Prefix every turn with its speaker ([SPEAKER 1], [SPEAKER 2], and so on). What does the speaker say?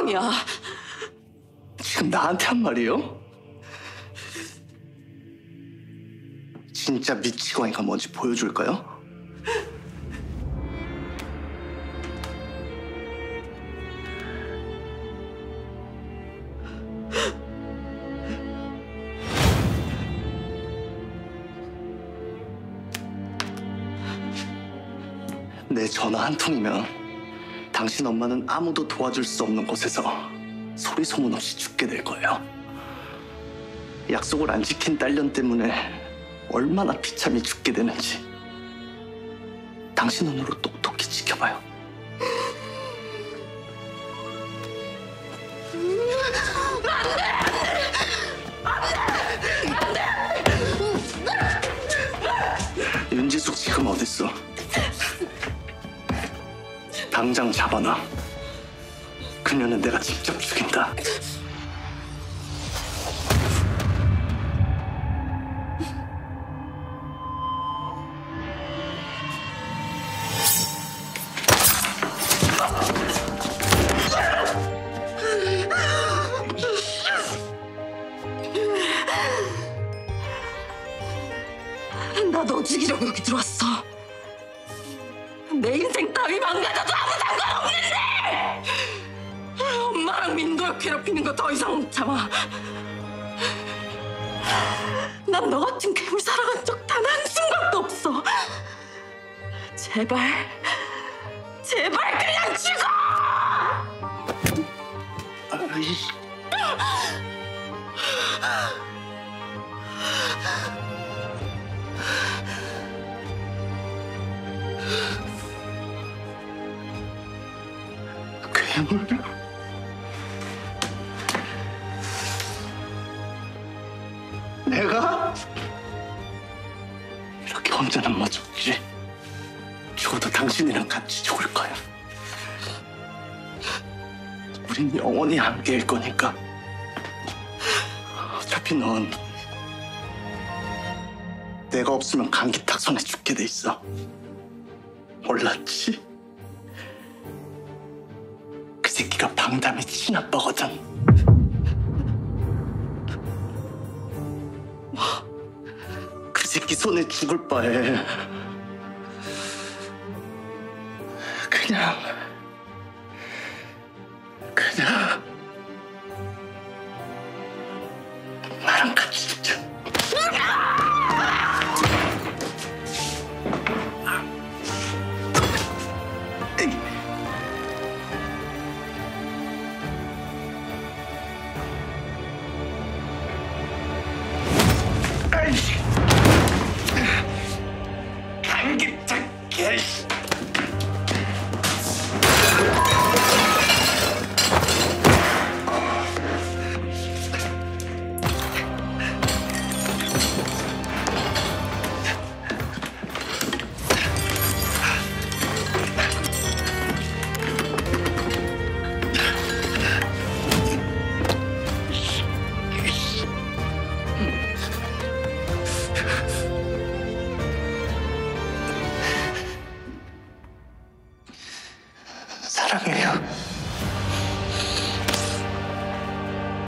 [SPEAKER 1] 상황이야.
[SPEAKER 2] 지금 나한테 한 말이에요? 진짜 미치광이가 뭔지 보여줄까요? 내 전화 한 통이면 당신 엄마는 아무도 도와줄 수 없는 곳에서 소리 소문 없이 죽게 될 거예요. 약속을 안 지킨 딸년 때문에 얼마나 비참히 죽게 되는지 당신 눈으로 똑똑히 지켜봐요. 윤지숙 지금 어딨어? 당장 잡아놔. 그녀는 내가 직접 죽인다.
[SPEAKER 1] 나 너 죽이려고 여기 들어왔어. 내 인생 따위 망가져도 아무 상관없는데! 엄마랑 민도야 괴롭히는 거 더 이상 못 참아. 난 너 같은 괴물 살아간 적 단 한순간도 없어. 제발, 제발 그냥 죽어!
[SPEAKER 2] 괴물? 내가? 이렇게 혼자는 못 죽지. 죽어도 당신이랑 같이 죽을 거야. 우린 영원히 함께일 거니까. 어차피 넌 내가 없으면 감기탁 손에 죽게 돼 있어. 몰랐지? 그 새끼가 방담의 친아빠거든. 그 새끼 손에 죽을 바에 그냥 나랑 같이 죽자.